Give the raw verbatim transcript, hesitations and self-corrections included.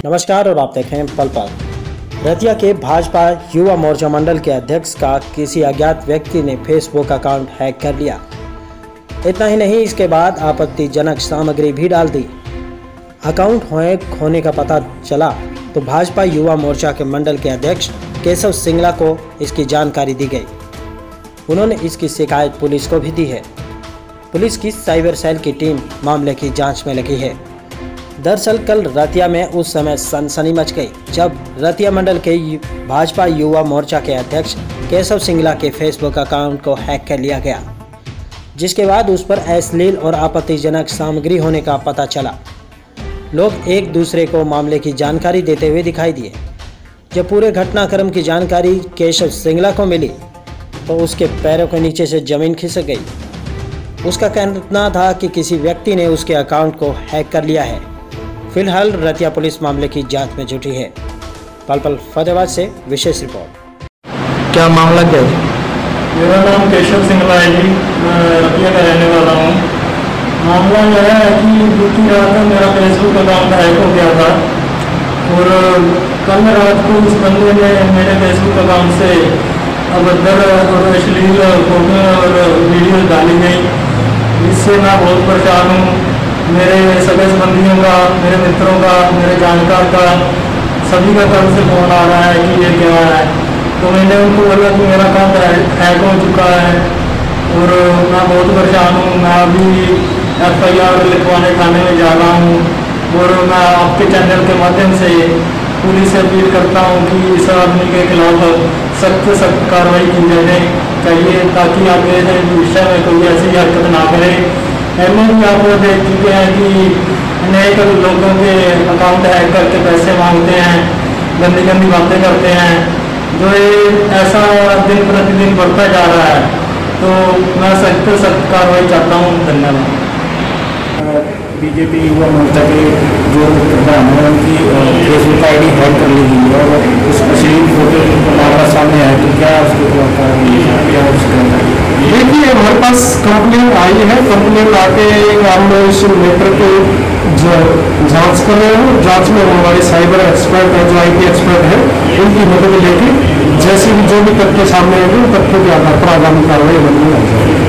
नमस्कार और आप देख रहे हैं पल पल। रतिया के भाजपा युवा मोर्चा मंडल के अध्यक्ष का किसी अज्ञात व्यक्ति ने फेसबुक अकाउंट हैक कर लिया। इतना ही नहीं, इसके बाद आपत्तिजनक सामग्री भी डाल दी। अकाउंट हैक होने का पता चला तो भाजपा युवा मोर्चा के मंडल के अध्यक्ष केशव सिंगला को इसकी जानकारी दी गई। उन्होंने इसकी शिकायत पुलिस को भी दी है। पुलिस की साइबर सेल की टीम मामले की जांच में लगी है। दरअसल कल रतिया में उस समय सनसनी मच गई जब रतिया मंडल के भाजपा युवा मोर्चा के अध्यक्ष केशव सिंगला के फेसबुक अकाउंट को हैक कर लिया गया, जिसके बाद उस पर अश्लील और आपत्तिजनक सामग्री होने का पता चला। लोग एक दूसरे को मामले की जानकारी देते हुए दिखाई दिए। जब पूरे घटनाक्रम की जानकारी केशव सिंगला को मिली तो उसके पैरों के नीचे से जमीन खिसक गई। उसका कहना था कि किसी व्यक्ति ने उसके अकाउंट को हैक कर लिया है। फिलहाल रतिया पुलिस मामले की जांच में जुटी है। पल पल फतेहाबाद से विशेष रिपोर्ट। क्या मामला क्या है? मेरा नाम केशव सिंगला है जी, मैं रतिया का रहने वाला हूँ। मामला यह है कि बीती रात मेरा फेसबुक अकाउंट हैक हो गया था और कल रात को उस बंदे ने मेरे फेसबुक अकाउंट से अभद्र और अश्लील फोटो और वीडियो डाली गई। इससे मैं बहुत परेशान हूँ। मेरे सगे संबंधियों का, मेरे मित्रों का, मेरे जानकार का, सभी का कल से फोन आ रहा है कि ये क्या है। तो मैंने उनको बोला कि मेरा अकाउंट हैक हो चुका है और मैं बहुत परेशान हूँ। मैं अभी एफ आई आर लिखवाने थाने में जा रहा हूँ और मैं आपके चैनल के माध्यम से पुलिस से अपील करता हूँ कि इस आदमी के खिलाफ सख्त सख्त कार्रवाई की जाने चाहिए ताकि आगे भविष्य में कोई ऐसी हरकत ना करे। पहले भी आप देख चुके हैं कि अनेक लोगों के अकाउंट हैक करके पैसे मांगते हैं, गंदी गंदी बातें करते हैं, जो ये ऐसा दिन प्रतिदिन बढ़ता जा रहा है। तो मैं सख्त सख्त कार्रवाई चाहता हूँ। धन्यवाद। बीजेपी युवा मोर्चा के जो प्रधान हैं उनकी फेसबुक आई डी हैक कर ली गई है और उस अश्लील फोटो मामला सामने आया, तो क्या उसको क्या उसका? देखिए, हमारे पास कंप्लेन आई है। कंप्लेन आके हम इस मैटर को जांच कर रहे हैं। जांच में हमारे साइबर एक्सपर्ट है, जो आईटी एक्सपर्ट है, उनकी मदद लेके जैसे भी जो भी तथ्य सामने आएंगे उन तथ्यों के आधार पर आगामी कार्रवाई बननी है।